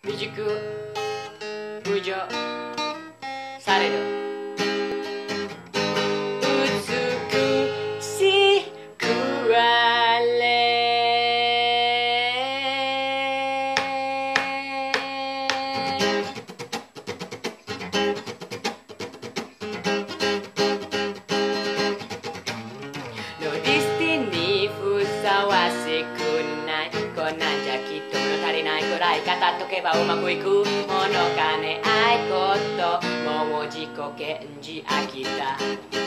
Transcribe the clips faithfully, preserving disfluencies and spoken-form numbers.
未熟無情されど美しくあれノーディスティにふさわしくないこんなんじゃきっと物足りないくらい語っとけばうまくいくものかね愛こともう自己顕示飽きた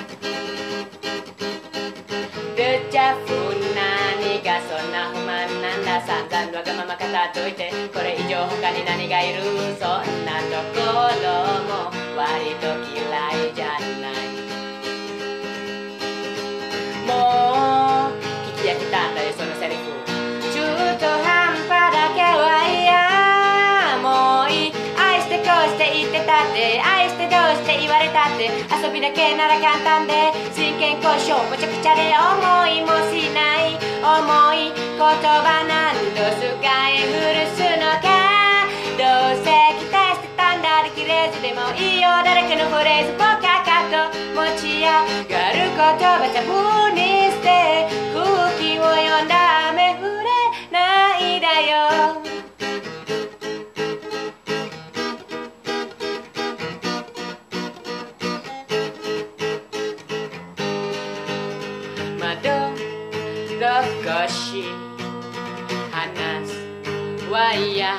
ルチャフ何がそんな不満なんだ散々わがまま語っといてこれ以上他に何がいるそんなところも割と嫌いじゃないもう聞き飽きたんだよそのセリフ中途半端だけは嫌もういい愛してこうして言ってたって愛してどうして言われたって遊びだけなら簡単で真剣交渉むちゃくちゃで思いもしない重い言葉何度使い古すのかどうせ期待してたんだできれずでもいいよ誰かのフレーズポカカと持ち上がる言葉タブーにして空気を読んだ雨降れないだよまどろこし話すは嫌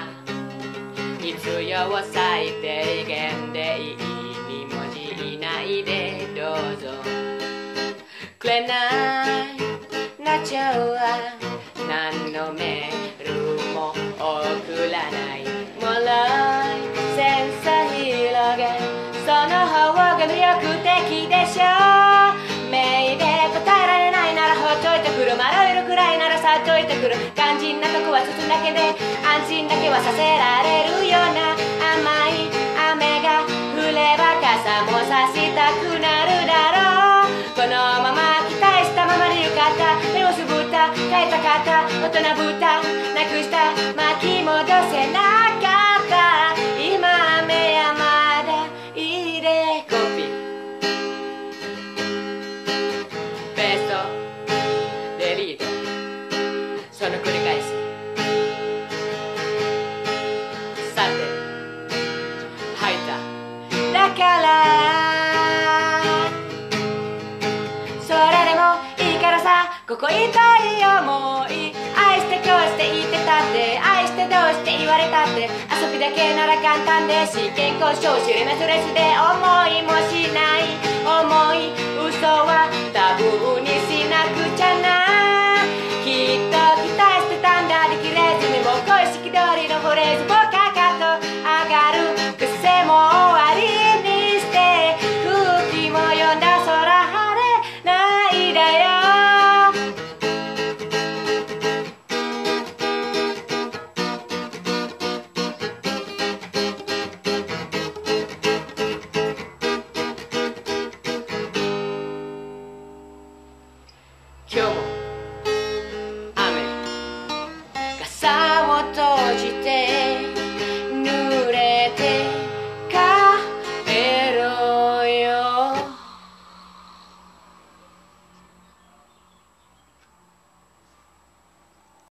必要最低限でいいに文字以内でどうぞくれないなちゃうは何のメールも送らないもらいセンサー広げその方が魅力的でしょメイで答えられないならほっといてくる迷えるくらいならさっといてくる肝心なとこは包むだけで安心だけはさせられるような甘い雨が降れば傘も差したくなるだろうこのまま期待したままでよかった目をつぶった変えたかった大人ぶったなくした巻き戻せなかった今雨やまだ入れコピーペーストデリートその繰り返しさて吐いただからそれでもいいからさここ痛い思い愛してこうして言ってたって愛してどうして言われたって遊びだけなら簡単で真剣交渉知れめスレスで思いもしない重い嘘はタブーに